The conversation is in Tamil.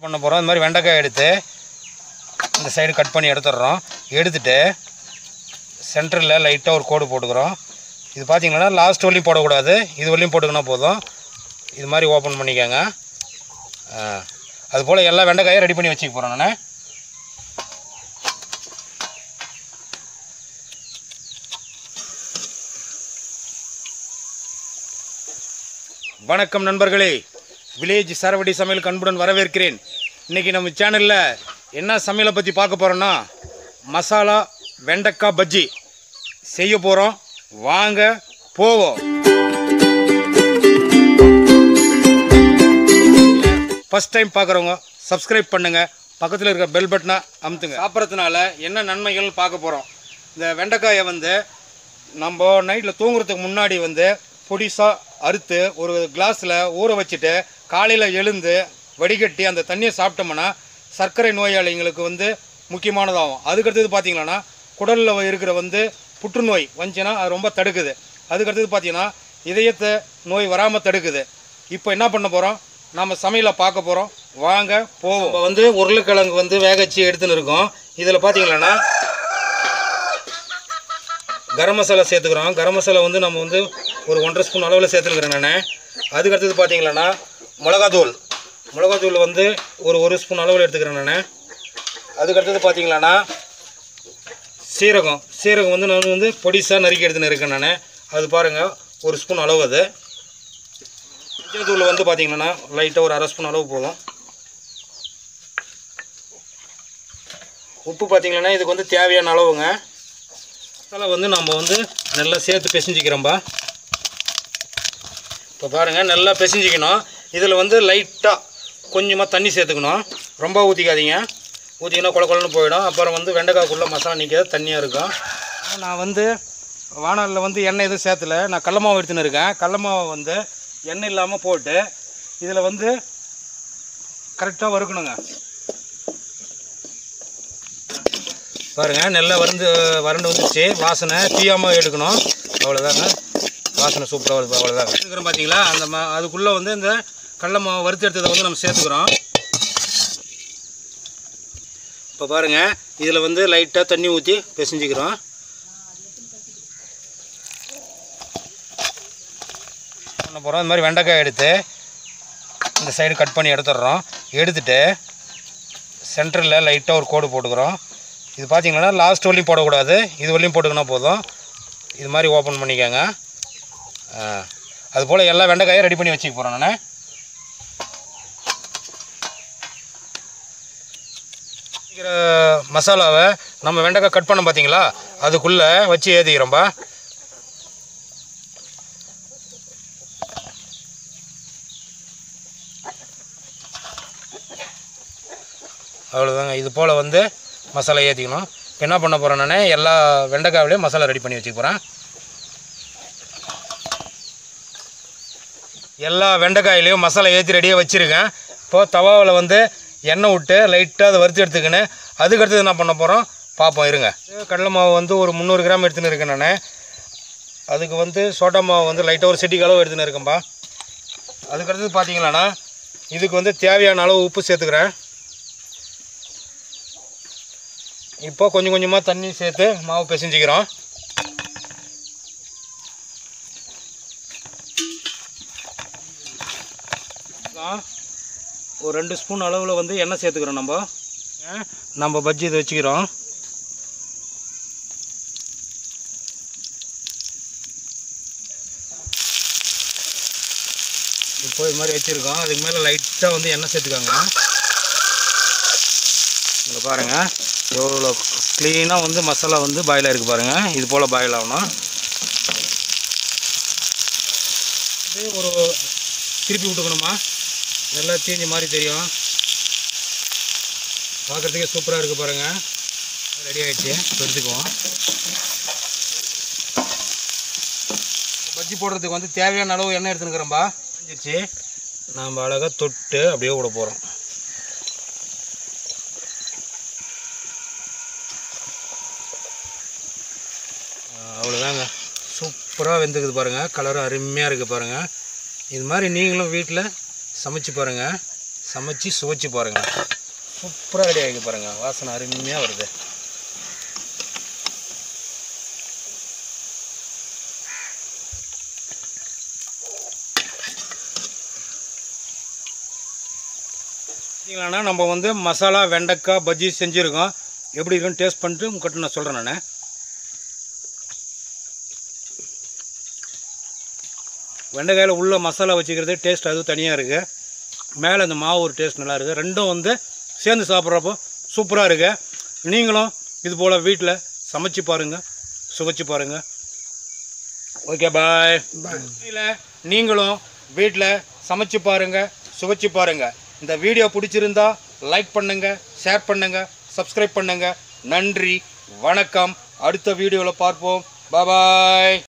பண்ண போகிறோம். இந்த மாதிரி வெண்டைக்காய் எடுத்து இந்த சைடு கட் பண்ணி எடுத்துடுறோம். எடுத்துகிட்டு சென்டரில் லைட்டாக ஒரு கோடு போட்டுக்கிறோம். இது பார்த்திங்கன்னா லாஸ்ட் வரையும் போடக்கூடாது, இது வரையும் போட்டுக்கினா போதும். இது மாதிரி ஓப்பன் பண்ணிக்கோங்க. அதுபோல் எல்லா வெண்டைக்காயும் ரெடி பண்ணி வச்சுக்க போகிறோம். நான் வணக்கம் நண்பர்களே, வில்லேஜ் சரவடி சமையல் அன்புடன் வரவேற்கிறேன். இன்றைக்கி நம்ம சேனலில் என்ன சமையலை பற்றி பார்க்க போகிறோன்னா மசாலா வெண்டைக்காய் பஜ்ஜி செய்ய போகிறோம். வாங்க போவோம். ஃபஸ்ட் டைம் பார்க்குறவங்க சப்ஸ்கிரைப் பண்ணுங்கள், பக்கத்தில் இருக்க பெல் பட்டனை அமுத்துங்க. சாப்பிட்றதுனால என்ன நன்மைகள் பார்க்க போகிறோம். இந்த வெண்டைக்காயை நம்ம நைட்டில் தூங்குறதுக்கு முன்னாடி பொடிசாக அறுத்து ஒரு கிளாஸில் ஊற வச்சுட்டு காலையில் எழுந்து வடிகட்டி அந்த தண்ணியை சாப்பிட்டோம்னா சர்க்கரை நோயாளிங்களுக்கு முக்கியமானதாகும். அதுக்கடுத்தது பார்த்திங்கன்னா குடலில் இருக்கிற புற்றுநோய் வந்துச்சுன்னா அது ரொம்ப தடுக்குது. அதுக்கடுத்தது பார்த்திங்கன்னா இதயத்தை நோய் வராமல் தடுக்குது. இப்போ என்ன பண்ண போகிறோம், நம்ம சமையலை பார்க்க போகிறோம். வாங்க போவோம். இப்போ உருளைக்கிழங்கு வேக வச்சு எடுத்துன்னு இருக்கோம். இதில் பார்த்திங்கன்னா கரம் மசாலா சேர்த்துக்கிறோம். கரம் மசாலா நம்ம ஒரு 1.5 ஸ்பூன் அளவில் சேர்த்துக்கிறேன் நான். அதுக்கடுத்தது பார்த்திங்கன்னா மிளகாத்தூள் ஒரு 1 ஸ்பூன் அளவில் எடுத்துக்கிறேன் நான். அதுக்கடுத்தது பார்த்திங்கன்னா சீரகம் நான் பொடிசாக நறுக்கி எடுத்துன்னு இருக்கேன் நான். அது பாருங்கள் 1 ஸ்பூன் அளவு. அது மஞ்சள் தூள் பார்த்திங்கன்னா லைட்டாக ஒரு 1/2 ஸ்பூன் அளவு போதும். உப்பு பார்த்திங்கன்னா இதுக்கு தேவையான அளவுங்க. மசாலா நம்ம நல்லா சேர்த்து பிசைஞ்சிக்கிறோம்பா. இப்போ பாருங்கள் நல்லா பிசைஞ்சிக்கணும். இதில் லைட்டாக கொஞ்சமாக தண்ணி சேர்த்துக்கணும். ரொம்ப ஊற்றிக்காதீங்க, ஊற்றிக்கினா குழன்னு போயிடும். அப்புறம் வெண்டைக்காய்க்குள்ளே மசாலா நிற்காத தண்ணியாக இருக்கும். நான் வானலில் எண்ணெய் எதுவும் சேர்த்துல, நான் கடல மாவு எடுத்துன்னு இருக்கேன். கடல மாவை எண்ணெய் இல்லாமல் போட்டு இதில் கரெக்டாக வறுக்கணுங்க. பாருங்கள் நல்லா வறண்டு வந்துச்சு. வாசனை தீயாமல் எடுக்கணும், அவ்வளோதாங்க. வாசனை சூப்பராக வருது, அவ்வளோதாங்க. எடுக்கிறோம் பார்த்தீங்களா. அதுக்குள்ளே இந்த கடல மாவு வறுத்து எடுத்ததை நம்ம சேர்த்துக்கிறோம். இப்போ பாருங்கள் இதில் லைட்டாக தண்ணி ஊற்றி பிசைஞ்சிக்கிறோம். பண்ண போகிறோம். இந்த மாதிரி வெண்டைக்காய் எடுத்து இந்த சைடு கட் பண்ணி எடுத்துடுறோம். எடுத்துகிட்டு சென்டரில் லைட்டாக ஒரு கோடு போட்டுக்கிறோம். இது பார்த்திங்கன்னா லாஸ்ட் வரையும் போடக்கூடாது, இது வரையும் போட்டுக்கினா போதும். இது மாதிரி ஓப்பன் பண்ணிக்கோங்க. அதுபோல் எல்லா வெண்டைக்காயும் ரெடி பண்ணி வச்சுக்க போகிறோம். நான் மசாலாவை நம்ம வெண்டைக்காய் கட் பண்ண பார்த்தீங்களா, அதுக்குள்ளே வச்சு ஏற்றிக்கிறோம்பா. அவ்வளோதாங்க. இது போல் மசாலா ஏற்றிக்கணும். இப்போ என்ன பண்ண போகிறேன், நான் எல்லா வெண்டைக்காவிலையும் மசாலா ரெடி பண்ணி வச்சுக்க போகிறேன். எல்லா வெண்டைக்காயிலையும் மசாலா ஏற்றி ரெடியாக வச்சுருக்கேன். இப்போது தவாவில் எண்ணெய் விட்டு லைட்டாக அதை வறுத்து எடுத்துக்கின்னு அதுக்கடுத்தது என்ன பண்ண போகிறோம் பார்ப்போம், இருங்க. கடலை மாவு ஒரு 300 கிராம் எடுத்துன்னு இருக்கேன் நான். அதுக்கு சோட்டா மாவு லைட்டாக ஒரு செட்டிக்கு அளவு எடுத்துன்னு இருக்கேன்ப்பா. அதுக்கடுத்தது பார்த்திங்களாண்ணா இதுக்கு தேவையான அளவு உப்பு சேர்த்துக்கிறேன். இப்போ கொஞ்சம் கொஞ்சமாக தண்ணி சேர்த்து மாவு பிசைஞ்சிக்கிறோம். ஒரு 2 ஸ்பூன் அளவில் எண்ணெய் சேர்த்துக்கிறோம். நம்ம பஜ்ஜி இதை வச்சுக்கிறோம். இப்போ இது மாதிரி வச்சுருக்கோம். அதுக்கு மேலே லைட்டாக எண்ணெய் சேர்த்துக்காங்க. இங்கே பாருங்கள் எவ்வளோ க்ளீனாக மசாலா பாயில் ஆகிருக்கு பாருங்கள். இது போல் பாயில் ஆகணும். ஒரு திருப்பி விட்டுக்கணுமா, நல்லா தீஞ்ச மாதிரி தெரியும். பார்க்குறதுக்கே சூப்பராக இருக்குது பாருங்கள். ரெடி ஆகிடுச்சு. எடுத்துக்குவோம். பஜ்ஜி போடுறதுக்கு தேவையான அளவு எண்ணெய் எடுத்துனுக்கிறோம்பா. செஞ்சிருச்சு. நாம் அழகாக தொட்டு அப்படியே விட போகிறோம். அவ்வளோதாங்க. சூப்பராக வெந்துக்குது பாருங்கள். கலரும் அருமையாக இருக்குது பாருங்கள். இது மாதிரி நீங்களும் வீட்டில் சமைச்சு பாருங்கள். சமைச்சு சுவைச்சு பாருங்கள். சூப்பராக ரெடி ஆகி பாருங்கள். வாசனை அருமையாக வருது. பார்த்தீங்களாண்ணா நம்ம வந்து மசாலா வெண்டைக்காய் பஜ்ஜி செஞ்சுருக்கோம். எப்படி இருக்குன்னு டேஸ்ட் பண்ணிட்டு உங்கள்கிட்ட நான் சொல்கிறேன். நான் வெண்டைக்காயில் உள்ள மசாலா வச்சுக்கிறது டேஸ்ட் அது தனியாக இருக்குது. மேலே அந்த மாவு ஒரு டேஸ்ட் நல்லா இருக்குது. ரெண்டும் வந்து சேர்ந்து சாப்பிட்றப்போ சூப்பராக இருக்குது. நீங்களும் இது போல் வீட்டில் சமைச்சு பாருங்கள், சுவைச்சு பாருங்கள். Okay, bye. நீங்களும் வீட்டில் சமைச்சு பாருங்கள், சுவைச்சு பாருங்கள். இந்த வீடியோ பிடிச்சிருந்தா லைக் பண்ணுங்கள், ஷேர் பண்ணுங்கள், சப்ஸ்கிரைப் பண்ணுங்கள். நன்றி, வணக்கம். அடுத்த வீடியோவில் பார்ப்போம். பாய்.